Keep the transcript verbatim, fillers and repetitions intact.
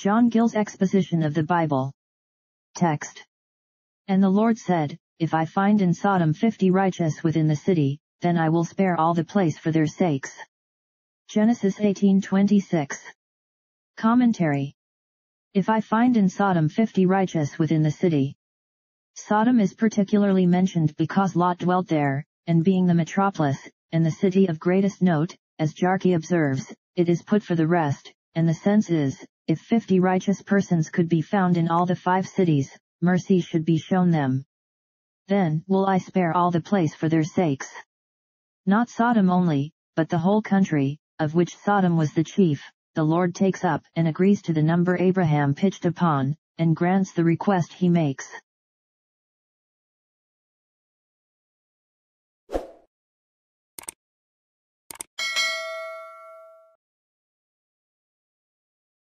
John Gill's exposition of the Bible. Text. And the Lord said, If I find in Sodom fifty righteous within the city, then I will spare all the place for their sakes. Genesis eighteen twenty-six. Commentary. If I find in Sodom fifty righteous within the city. Sodom is particularly mentioned because Lot dwelt there, and being the metropolis, and the city of greatest note, as Jarkey observes, it is put for the rest, and the sense is, if fifty righteous persons could be found in all the five cities, mercy should be shown them. Then will I spare all the place for their sakes. Not Sodom only, but the whole country, of which Sodom was the chief, the Lord takes up and agrees to the number Abraham pitched upon, and grants the request he makes.